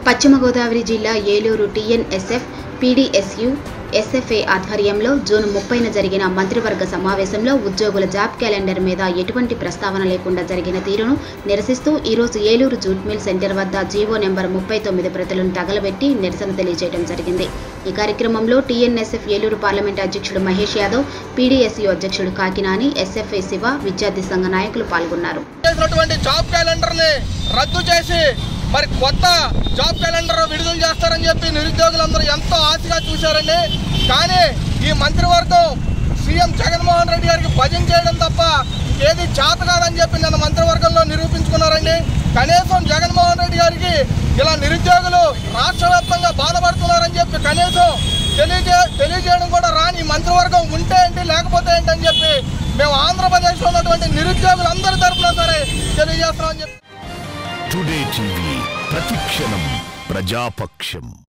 పశ్చిమ గోదావరి జిల్లా Eluru TNSF PDSU SFA ఆధ్వర్యంలో జూన్ 30న జరిగిన మంత్రివర్గ సమావేశంలో ఉద్యోగుల జాబ్ క్యాలెండర్ మీద ఎటువంటి ప్రస్తావన లేకుండా జరిగిన తీరును నిరసిస్తూ ఈరోజు ఏలూరు జూట్ మిల్ సెంటర్ వద్ద జీవో నెంబర్ 39 ప్రతులను తగలబెట్టి నిరసన తెలియజేయడం జరిగింది। ఈ కార్యక్రమంలో టీఎన్ఎస్ఎఫ్ ఏలూరు పార్లమెంట్ అధ్యక్షుడు మహేష్ యాదవ్, పీడీఎస్యు అధ్యక్షుడు కాకినాని, ఎస్ఎఫ్ఏ శివ, విద్యార్థి సంఘ నాయకులు పాల్గొన్నారు। మరి కొత్త జాబ్ క్యాలెండర్ విడుదల చేస్తారని చెప్పి నిరుద్యోగులందరూ ఎంతో ఆశగా చూశారండి। కానీ ఈ మంత్రివర్గం సీఎం జగన్మోహన్ రెడ్డి గారికి భజన చేయడం తప్ప ఏది చేత కాదని చెప్పి నిన్న మంత్రివర్గంలో నిరూపించుకున్నారండి। కనీసం జగన్మోహన్ రెడ్డి గారికి ఇలా నిరుద్యోగులు రాష్ట్ర వ్యాప్తంగా బాధపడుతున్నారని చెప్పి కనీసం తెలియజేయడం కూడా రాని మంత్రివర్గం ఉంటే ఏంటి లేకపోతే ఏంటని చెప్పి మేము ఆంధ్రప్రదేశ్లో ఉన్నటువంటి నిరుద్యోగులందరి తరఫున సరే తెలియజేస్తున్నామని చెప్పి టుడే టీవీ ప్రతిక్షణం ప్రజాపక్షం।